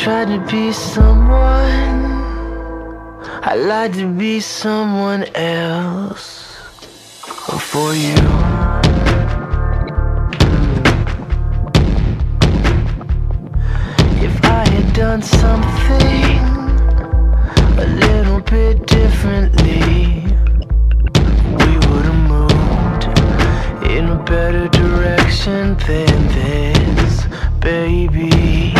tried to be someone, I lied to be someone else for you. If I had done something a little bit differently, we would have moved in a better direction than this, baby.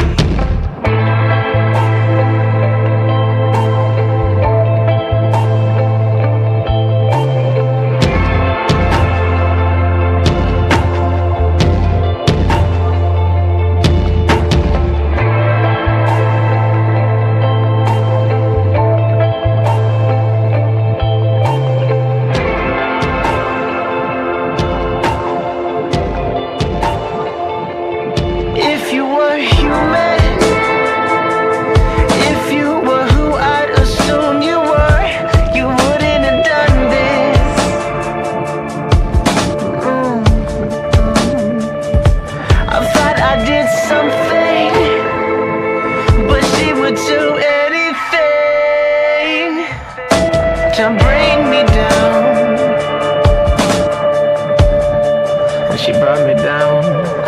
To bring me down, and she brought me down.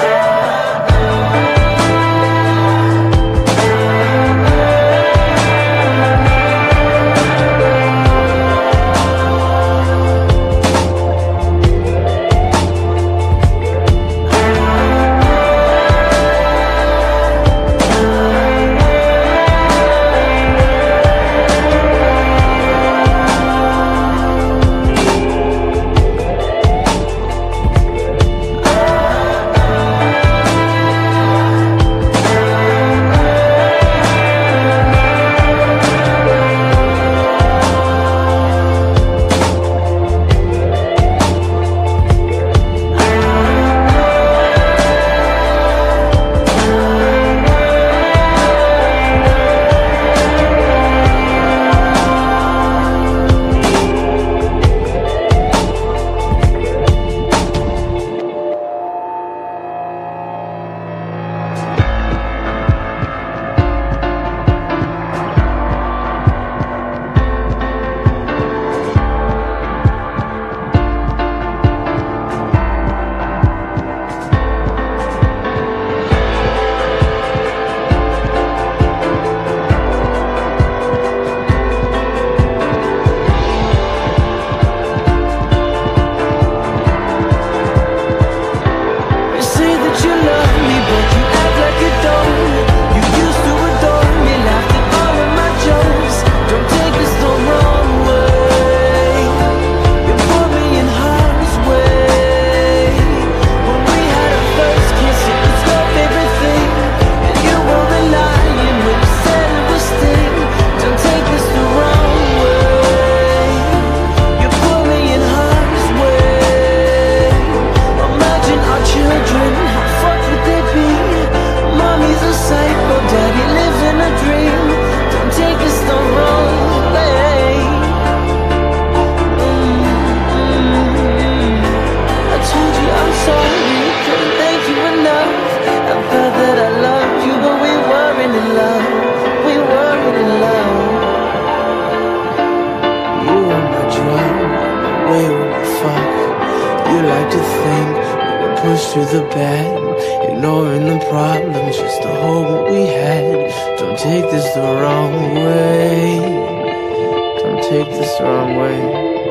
To the bed, ignoring the problems just to hold what we had. Don't take this the wrong way. Don't take this the wrong way.